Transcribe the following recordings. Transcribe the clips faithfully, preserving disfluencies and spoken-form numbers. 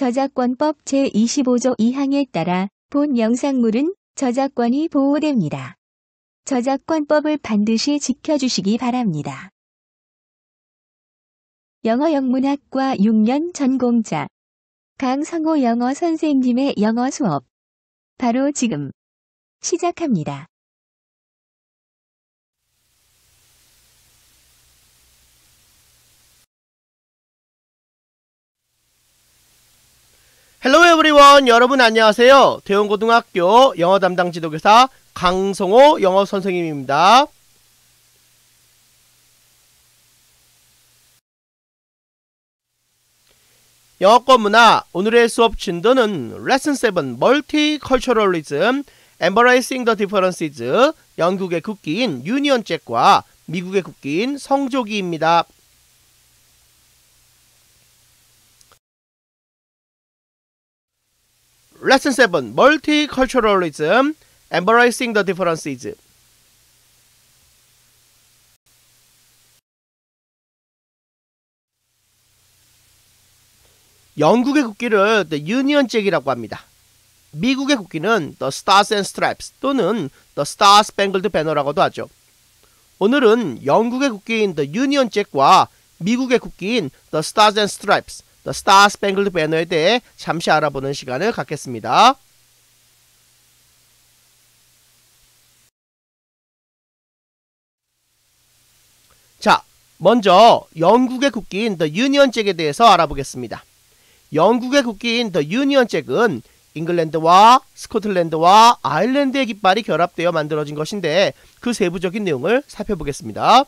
저작권법 제이십오조 이 항에 따라 본 영상물은 저작권이 보호됩니다. 저작권법을 반드시 지켜주시기 바랍니다. 영어 영문학과 육 년 전공자 강성호 영어 선생님의 영어 수업 바로 지금 시작합니다. Hello everyone. 여러분 안녕하세요. 대원고등학교 영어 담당 지도교사 강성호 영어 선생님입니다. 영어권 문화 오늘의 수업 진도는 레슨 세븐 멀티컬처럴리즘 Embracing the Differences 영국의 국기인 유니언 잭과 미국의 국기인 성조기입니다. 레슨 세븐 멀티컬처럴리즘 Embracing the Differences. 영국의 국기를 The Union Jack이라고 합니다. 미국의 국기는 The Stars and Stripes 또는 The Star Spangled Banner라고도 하죠. 오늘은 영국의 국기인 The Union Jack과 미국의 국기인 The Stars and Stripes, The Star Spangled Banner에 대해 잠시 알아보는 시간을 갖겠습니다. 자, 먼저 영국의 국기인 The Union Jack에 대해서 알아보겠습니다. 영국의 국기인 The Union Jack은 잉글랜드와 스코틀랜드와 아일랜드의 깃발이 결합되어 만들어진 것인데 그 세부적인 내용을 살펴보겠습니다.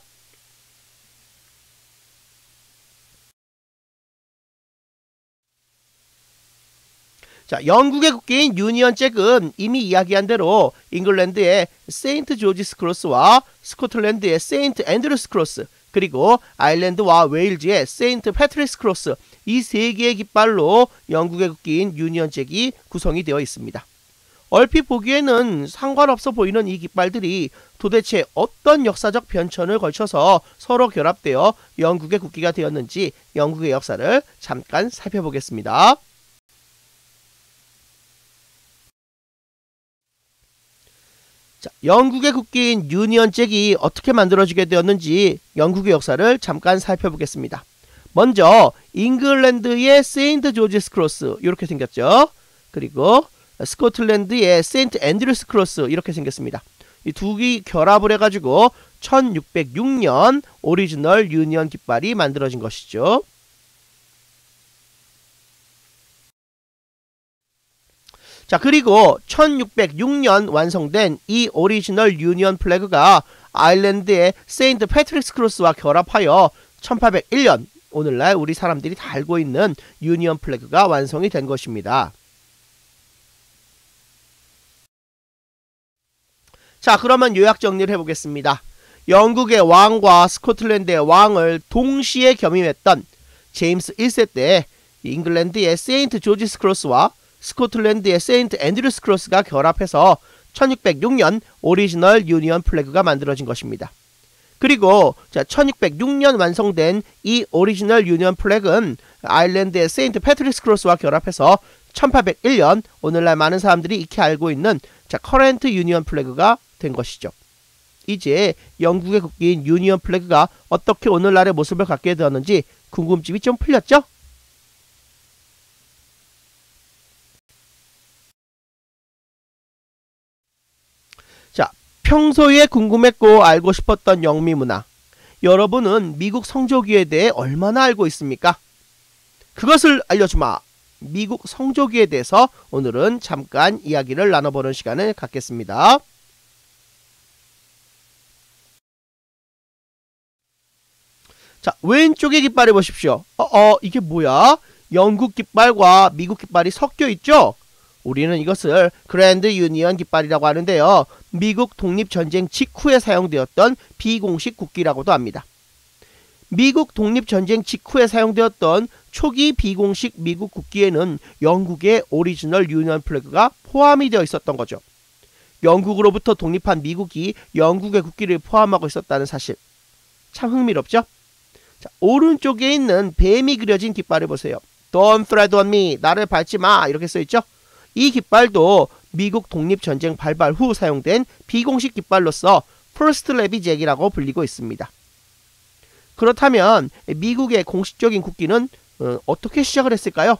자, 영국의 국기인 유니언 잭은 이미 이야기한 대로 잉글랜드의 세인트 조지스 크로스와 스코틀랜드의 세인트 앤드루스 크로스 그리고 아일랜드와 웨일즈의 세인트 패트릭스 크로스 이 세 개의 깃발로 영국의 국기인 유니언 잭이 구성이 되어 있습니다. 얼핏 보기에는 상관없어 보이는 이 깃발들이 도대체 어떤 역사적 변천을 걸쳐서 서로 결합되어 영국의 국기가 되었는지 영국의 역사를 잠깐 살펴보겠습니다. 자, 영국의 국기인 유니언 잭이 어떻게 만들어지게 되었는지 영국의 역사를 잠깐 살펴보겠습니다. 먼저 잉글랜드의 세인트 조지스 크로스 이렇게 생겼죠. 그리고 스코틀랜드의 세인트 앤드루스 크로스 이렇게 생겼습니다. 이 두 개 결합을 해가지고 천육백육 년 오리지널 유니언 깃발이 만들어진 것이죠. 자, 그리고 천육백육 년 완성된 이 오리지널 유니언 플래그가 아일랜드의 세인트 패트릭스 크로스와 결합하여 천팔백일 년 오늘날 우리 사람들이 다 알고 있는 유니언 플래그가 완성이 된 것입니다. 자, 그러면 요약 정리를 해보겠습니다. 영국의 왕과 스코틀랜드의 왕을 동시에 겸임했던 제임스 일 세 때 잉글랜드의 세인트 조지스 크로스와 스코틀랜드의 세인트 앤드루스 크로스가 결합해서 천육백육 년 오리지널 유니언 플래그가 만들어진 것입니다. 그리고 자, 천육백육 년 완성된 이 오리지널 유니언 플래그는 아일랜드의 세인트 패트릭스 크로스와 결합해서 천팔백일 년 오늘날 많은 사람들이 익히 알고 있는 자, 커런트 유니언 플래그가 된 것이죠. 이제 영국의 국기인 유니언 플래그가 어떻게 오늘날의 모습을 갖게 되었는지 궁금증이 좀 풀렸죠? 자, 평소에 궁금했고 알고 싶었던 영미문화. 여러분은 미국 성조기에 대해 얼마나 알고 있습니까? 그것을 알려주마. 미국 성조기에 대해서 오늘은 잠깐 이야기를 나눠보는 시간을 갖겠습니다. 자, 왼쪽의 깃발을 보십시오. 어, 어, 이게 뭐야? 영국 깃발과 미국 깃발이 섞여 있죠? 우리는 이것을 그랜드 유니언 깃발이라고 하는데요. 미국 독립전쟁 직후에 사용되었던 비공식 국기라고도 합니다. 미국 독립전쟁 직후에 사용되었던 초기 비공식 미국 국기에는 영국의 오리지널 유니언 플래그가 포함이 되어 있었던 거죠. 영국으로부터 독립한 미국이 영국의 국기를 포함하고 있었다는 사실. 참 흥미롭죠? 자, 오른쪽에 있는 뱀이 그려진 깃발을 보세요. Don't tread on me. 나를 밟지 마. 이렇게 써있죠. 이 깃발도 미국 독립전쟁 발발 후 사용된 비공식 깃발로서 First Levy Jack이라고 불리고 있습니다. 그렇다면 미국의 공식적인 국기는 어, 어떻게 시작을 했을까요?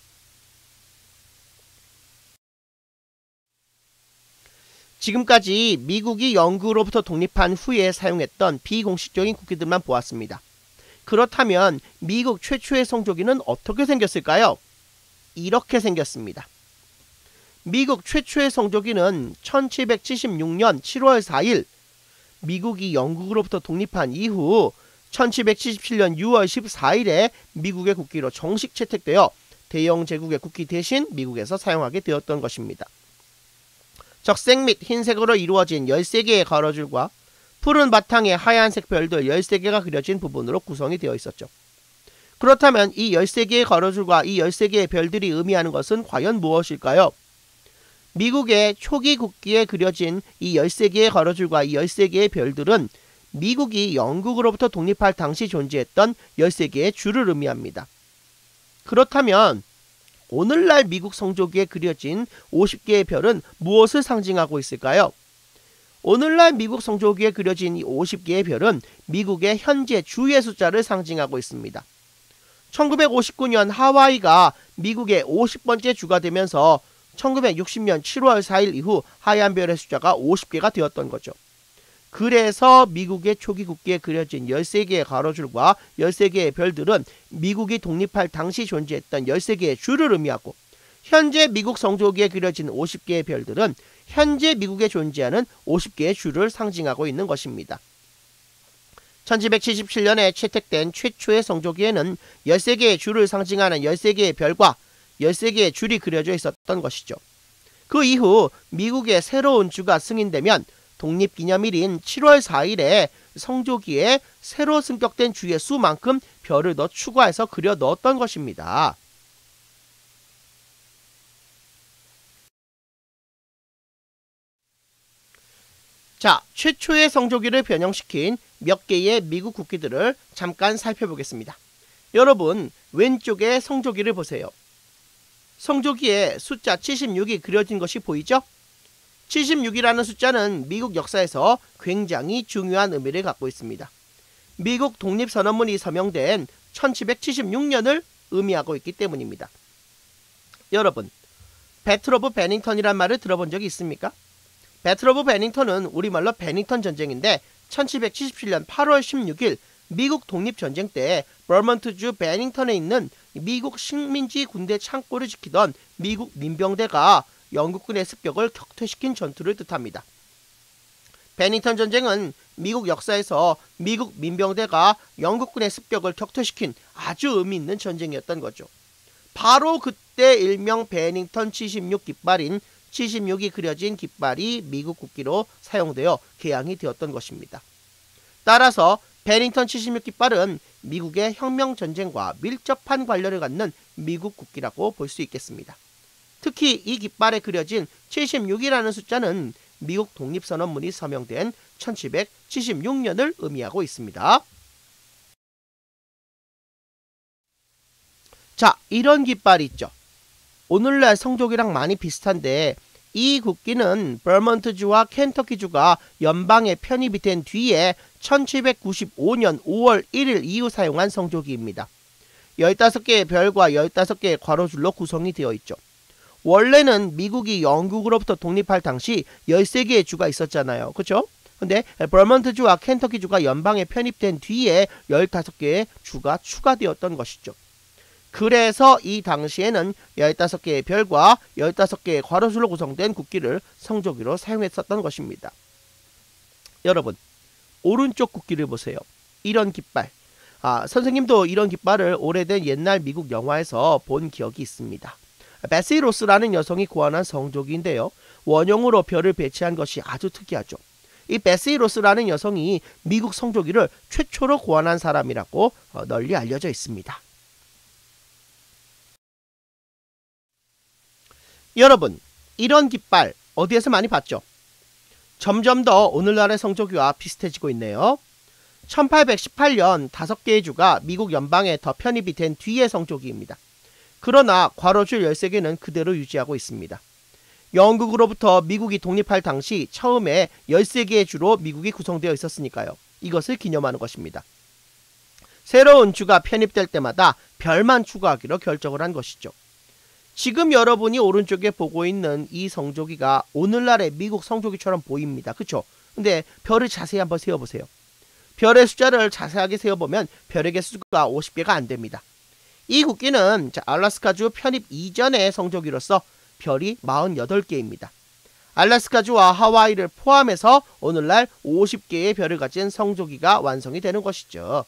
지금까지 미국이 영국으로부터 독립한 후에 사용했던 비공식적인 국기들만 보았습니다. 그렇다면 미국 최초의 성조기는 어떻게 생겼을까요? 이렇게 생겼습니다. 미국 최초의 성조기는 천칠백칠십육 년 칠월 사일 미국이 영국으로부터 독립한 이후 천칠백칠십칠 년 유월 십사일에 미국의 국기로 정식 채택되어 대영 제국의 국기 대신 미국에서 사용하게 되었던 것입니다. 적색 및 흰색으로 이루어진 열세 개의 가로줄과 푸른 바탕에 하얀색 별들 열세 개가 그려진 부분으로 구성이 되어 있었죠. 그렇다면 이 열세 개의 가로줄과 이 열세 개의 별들이 의미하는 것은 과연 무엇일까요? 미국의 초기 국기에 그려진 이 열세 개의 가로줄과 이 열세 개의 별들은 미국이 영국으로부터 독립할 당시 존재했던 열세 개의 줄을 의미합니다. 그렇다면 오늘날 미국 성조기에 그려진 오십 개의 별은 무엇을 상징하고 있을까요? 오늘날 미국 성조기에 그려진 이 오십 개의 별은 미국의 현재 주의 숫자를 상징하고 있습니다. 천구백오십구 년 하와이가 미국의 오십 번째 주가 되면서 천구백육십 년 칠월 사일 이후 하얀 별의 숫자가 오십 개가 되었던 거죠. 그래서 미국의 초기 국기에 그려진 열세 개의 가로줄과 열세 개의 별들은 미국이 독립할 당시 존재했던 열세 개의 줄을 의미하고, 현재 미국 성조기에 그려진 오십 개의 별들은 현재 미국에 존재하는 오십 개의 줄을 상징하고 있는 것입니다. 천칠백칠십칠 년에 채택된 최초의 성조기에는 열세 개의 줄을 상징하는 열세 개의 별과 열세 개의 줄이 그려져 있었던 것이죠. 그 이후 미국의 새로운 주가 승인되면 독립기념일인 칠월 사일에 성조기에 새로 승격된 주의 수만큼 별을 더 추가해서 그려 넣었던 것입니다. 자, 최초의 성조기를 변형시킨 몇 개의 미국 국기들을 잠깐 살펴보겠습니다. 여러분, 왼쪽에 성조기를 보세요. 성조기에 숫자 칠십육이 그려진 것이 보이죠? 칠십육이라는 숫자는 미국 역사에서 굉장히 중요한 의미를 갖고 있습니다. 미국 독립선언문이 서명된 천칠백칠십육 년을 의미하고 있기 때문입니다. 여러분, 배틀 오브 베닝턴이란 말을 들어본 적이 있습니까? 배틀 오브 베닝턴은 우리말로 베닝턴 전쟁인데 천칠백칠십칠 년 팔월 십육일 미국 독립전쟁 때 버먼트주 베닝턴에 있는 미국 식민지 군대 창고를 지키던 미국 민병대가 영국군의 습격을 격퇴시킨 전투를 뜻합니다. 베닝턴 전쟁은 미국 역사에서 미국 민병대가 영국군의 습격을 격퇴시킨 아주 의미 있는 전쟁이었던 거죠. 바로 그때 일명 베닝턴 칠십육 깃발인 칠십육이 그려진 깃발이 미국 국기로 사용되어 개양이 되었던 것입니다. 따라서 베닝턴 칠십육 깃발은 미국의 혁명전쟁과 밀접한 관련을 갖는 미국 국기라고 볼 수 있겠습니다. 특히 이 깃발에 그려진 칠십육이라는 숫자는 미국 독립선언문이 서명된 천칠백칠십육 년을 의미하고 있습니다. 자, 이런 깃발이 있죠. 오늘날 성조기랑 많이 비슷한데 이 국기는 버먼트주와 켄터키주가 연방에 편입이 된 뒤에 천칠백구십오 년 오월 일일 이후 사용한 성조기입니다. 열다섯 개의 별과 열다섯 개의 괄호줄로 구성이 되어 있죠. 원래는 미국이 영국으로부터 독립할 당시 열세 개의 주가 있었잖아요. 그렇죠? 근데 버먼트주와 켄터키주가 연방에 편입된 뒤에 열다섯 개의 주가 추가되었던 것이죠. 그래서 이 당시에는 열다섯 개의 별과 열다섯 개의 괄호줄로 구성된 국기를 성조기로 사용했었던 것입니다. 여러분, 오른쪽 국기를 보세요. 이런 깃발. 아, 선생님도 이런 깃발을 오래된 옛날 미국 영화에서 본 기억이 있습니다. 베시 로스라는 여성이 고안한 성조기인데요. 원형으로 별을 배치한 것이 아주 특이하죠. 이 베시 로스라는 여성이 미국 성조기를 최초로 고안한 사람이라고 널리 알려져 있습니다. 여러분, 이런 깃발 어디에서 많이 봤죠? 점점 더 오늘날의 성조기와 비슷해지고 있네요. 천팔백십팔 년 다섯 개의 주가 미국 연방에 더 편입이 된 뒤의 성조기입니다. 그러나 괄호줄 열세 개는 그대로 유지하고 있습니다. 영국으로부터 미국이 독립할 당시 처음에 열세 개의 주로 미국이 구성되어 있었으니까요. 이것을 기념하는 것입니다. 새로운 주가 편입될 때마다 별만 추가하기로 결정을 한 것이죠. 지금 여러분이 오른쪽에 보고 있는 이 성조기가 오늘날의 미국 성조기처럼 보입니다. 그쵸? 근데 별을 자세히 한번 세어보세요. 별의 숫자를 자세하게 세어보면 별의 개수가 오십 개가 안 됩니다. 이 국기는 자, 알래스카주 편입 이전의 성조기로서 별이 사십팔 개입니다. 알래스카주와 하와이를 포함해서 오늘날 오십 개의 별을 가진 성조기가 완성이 되는 것이죠.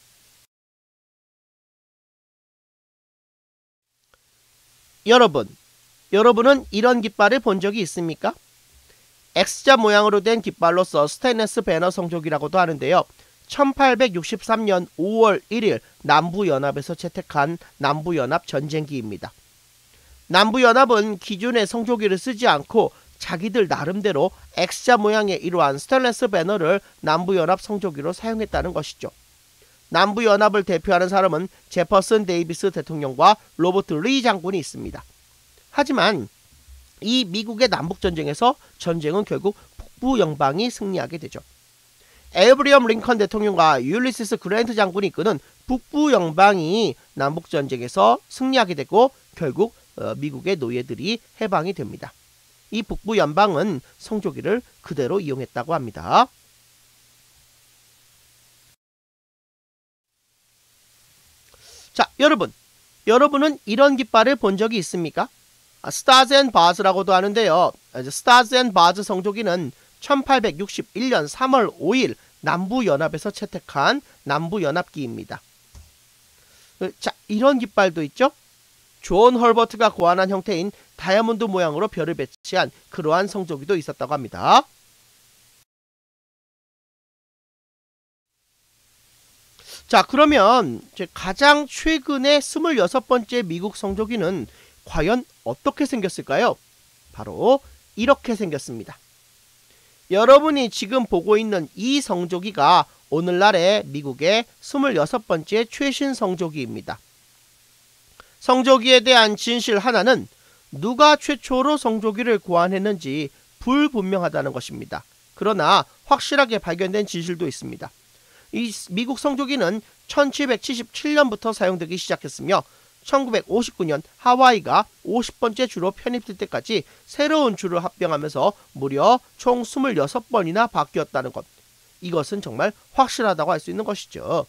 여러분, 여러분은 이런 깃발을 본 적이 있습니까? X자 모양으로 된 깃발로서 스테인레스 배너 성조기라고도 하는데요. 천팔백육십삼 년 오월 일일 남부연합에서 채택한 남부연합 전쟁기입니다. 남부연합은 기존의 성조기를 쓰지 않고 자기들 나름대로 X자 모양의 이러한 스테인레스 배너를 남부연합 성조기로 사용했다는 것이죠. 남부연합을 대표하는 사람은 제퍼슨 데이비스 대통령과 로버트 리 장군이 있습니다. 하지만 이 미국의 남북전쟁에서 전쟁은 결국 북부 영방이 승리하게 되죠. 에이브리엄 링컨 대통령과 율리시스 그랜트 장군이 이끄는 북부 영방이 남북전쟁에서 승리하게 되고 결국 미국의 노예들이 해방이 됩니다. 이 북부 연방은 성조기를 그대로 이용했다고 합니다. 자, 여러분, 여러분은 이런 깃발을 본 적이 있습니까? 아, 스타즈 앤 바즈라고도 하는데요. 스타즈 앤 바즈 성조기는 천팔백육십일 년 삼월 오일 남부연합에서 채택한 남부연합기입니다. 자, 이런 깃발도 있죠? 존 헐버트가 고안한 형태인 다이아몬드 모양으로 별을 배치한 그러한 성조기도 있었다고 합니다. 자, 그러면 가장 최근에 스물여섯 번째 미국 성조기는 과연 어떻게 생겼을까요? 바로 이렇게 생겼습니다. 여러분이 지금 보고 있는 이 성조기가 오늘날의 미국의 스물여섯 번째 최신 성조기입니다. 성조기에 대한 진실 하나는 누가 최초로 성조기를 고안했는지 불분명하다는 것입니다. 그러나 확실하게 발견된 진실도 있습니다. 이 미국 성조기는 천칠백칠십칠 년부터 사용되기 시작했으며 천구백오십구 년 하와이가 오십 번째 주로 편입될 때까지 새로운 주를 합병하면서 무려 총 이십육 번이나 바뀌었다는 것. 이것은 정말 확실하다고 할 수 있는 것이죠.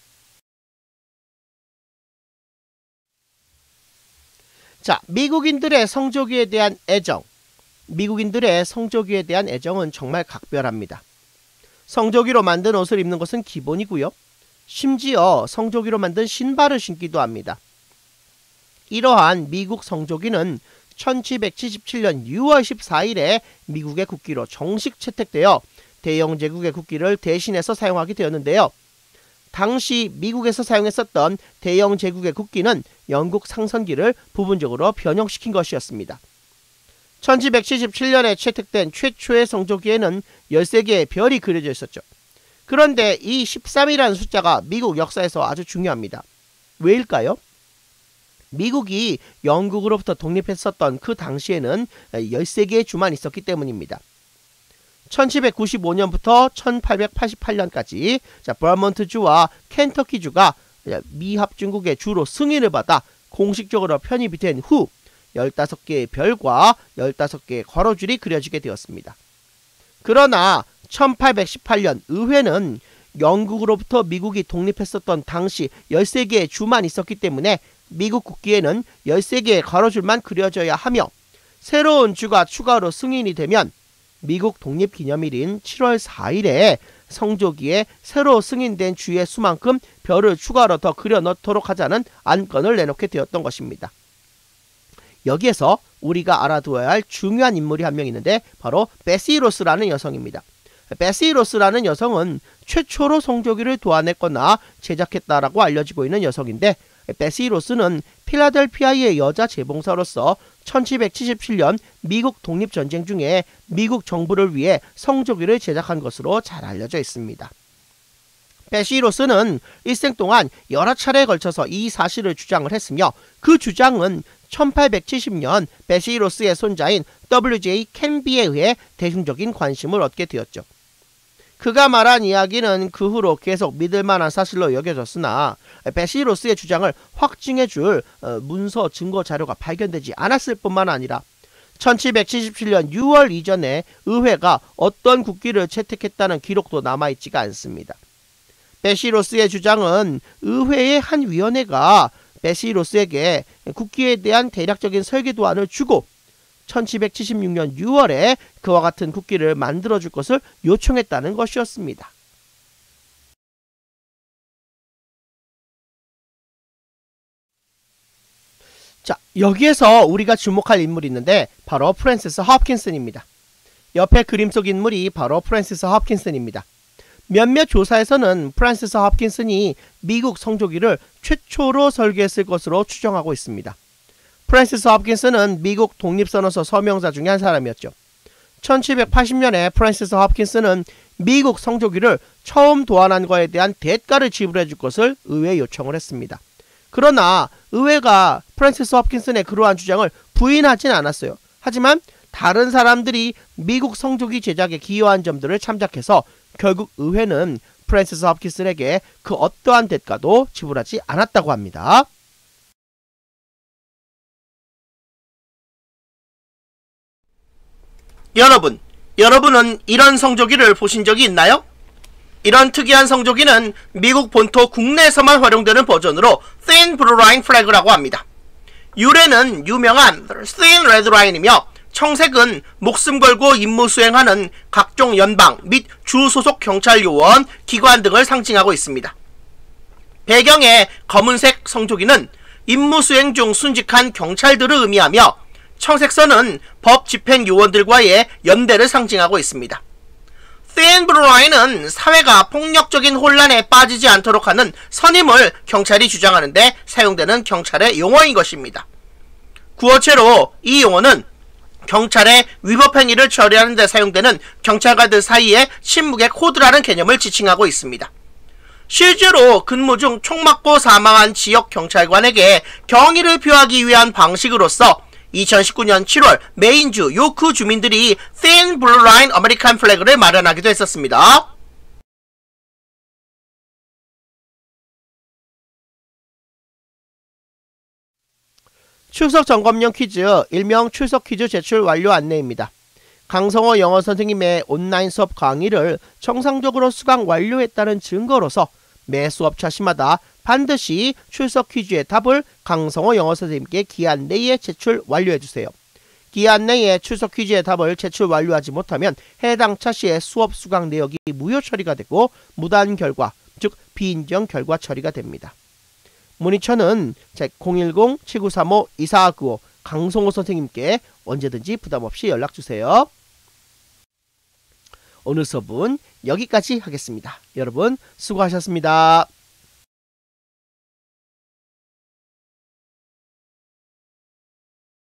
자, 미국인들의 성조기에 대한 애정. 미국인들의 성조기에 대한 애정은 정말 각별합니다. 성조기로 만든 옷을 입는 것은 기본이고요. 심지어 성조기로 만든 신발을 신기도 합니다. 이러한 미국 성조기는 천칠백칠십칠 년 유월 십사일에 미국의 국기로 정식 채택되어 대영 제국의 국기를 대신해서 사용하게 되었는데요. 당시 미국에서 사용했었던 대영 제국의 국기는 영국 상선기를 부분적으로 변형시킨 것이었습니다. 천칠백칠십칠 년에 채택된 최초의 성조기에는 열세 개의 별이 그려져 있었죠. 그런데 이 십삼이라는 숫자가 미국 역사에서 아주 중요합니다. 왜일까요? 미국이 영국으로부터 독립했었던 그 당시에는 열세 개의 주만 있었기 때문입니다. 천칠백구십오 년부터 천팔백팔십팔 년까지 자, 버몬트주와 켄터키주가 미합중국의 주로 승인을 받아 공식적으로 편입이 된 후 열다섯 개의 별과 열다섯 개의 괄호줄이 그려지게 되었습니다. 그러나 천팔백십팔 년 의회는 영국으로부터 미국이 독립했었던 당시 열세 개의 주만 있었기 때문에 미국 국기에는 열세 개의 괄호줄만 그려져야 하며 새로운 주가 추가로 승인이 되면 미국 독립기념일인 칠월 사일에 성조기에 새로 승인된 주의 수만큼 별을 추가로 더 그려 넣도록 하자는 안건을 내놓게 되었던 것입니다. 여기에서 우리가 알아두어야 할 중요한 인물이 한 명 있는데 바로 베시 로스라는 여성입니다. 베시 로스라는 여성은 최초로 성조기를 도안했거나 제작했다라고 알려지고 있는 여성인데 베시 로스는 필라델피아의 여자 재봉사로서 천칠백칠십칠 년 미국 독립전쟁 중에 미국 정부를 위해 성조기를 제작한 것으로 잘 알려져 있습니다. 베시로스는 일생 동안 여러 차례에 걸쳐서 이 사실을 주장을 했으며 그 주장은 천팔백칠십 년 베시로스의 손자인 더블유 제이 캔비에 의해 대중적인 관심을 얻게 되었죠. 그가 말한 이야기는 그 후로 계속 믿을만한 사실로 여겨졌으나 베시로스의 주장을 확증해줄 문서 증거 자료가 발견되지 않았을 뿐만 아니라 천칠백칠십칠 년 유월 이전에 의회가 어떤 국기를 채택했다는 기록도 남아있지가 않습니다. 베시로스의 주장은 의회의 한 위원회가 베시로스에게 국기에 대한 대략적인 설계도안을 주고 천칠백칠십육 년 유월에 그와 같은 국기를 만들어줄 것을 요청했다는 것이었습니다. 자, 여기에서 우리가 주목할 인물이 있는데 바로 프랜시스 홉킨슨입니다. 옆에 그림 속 인물이 바로 프랜시스 홉킨슨입니다. 몇몇 조사에서는 프랜시스 홉킨슨이 미국 성조기를 최초로 설계했을 것으로 추정하고 있습니다. 프랜시스 홉킨슨은 미국 독립선언서 서명자 중에 한 사람이었죠. 천칠백팔십 년에 프랜시스 홉킨슨은 미국 성조기를 처음 도안한 것에 대한 대가를 지불해 줄 것을 의회에 요청을 했습니다. 그러나 의회가 프랜시스 홉킨슨의 그러한 주장을 부인하진 않았어요. 하지만 다른 사람들이 미국 성조기 제작에 기여한 점들을 참작해서 결국 의회는 프랜시스 홉킨슨에게 그 어떠한 대가도 지불하지 않았다고 합니다. 여러분, 여러분은 이런 성조기를 보신 적이 있나요? 이런 특이한 성조기는 미국 본토 국내에서만 활용되는 버전으로 Thin Blue Line Flag라고 합니다. 유래는 유명한 Thin Red Line이며 청색은 목숨 걸고 임무 수행하는 각종 연방 및 주 소속 경찰 요원, 기관 등을 상징하고 있습니다. 배경의 검은색 성조기는 임무 수행 중 순직한 경찰들을 의미하며 청색선은 법 집행 요원들과의 연대를 상징하고 있습니다. Thin Blue Line은 사회가 폭력적인 혼란에 빠지지 않도록 하는 선임을 경찰이 주장하는데 사용되는 경찰의 용어인 것입니다. 구어체로 이 용어는 경찰의 위법 행위를 처리하는 데 사용되는 경찰관들 사이의 침묵의 코드라는 개념을 지칭하고 있습니다. 실제로 근무 중 총 맞고 사망한 지역 경찰관에게 경의를 표하기 위한 방식으로서 이천십구 년 칠월 메인주 요크 주민들이 Thin Blue Line American Flag를 마련하기도 했었습니다. 출석 점검용 퀴즈, 일명 출석 퀴즈 제출 완료 안내입니다. 강성호 영어 선생님의 온라인 수업 강의를 정상적으로 수강 완료했다는 증거로서 매 수업차 시마다 반드시 출석 퀴즈의 답을 강성호 영어 선생님께 기한 내에 제출 완료해주세요. 기한 내에 출석 퀴즈의 답을 제출 완료하지 못하면 해당 차시의 수업 수강 내역이 무효 처리가 되고 무단 결과, 즉 비인정 결과 처리가 됩니다. 문의처는 공일공 칠구삼오 이사구오 강성호 선생님께 언제든지 부담없이 연락주세요. 오늘 수업은 여기까지 하겠습니다. 여러분 수고하셨습니다.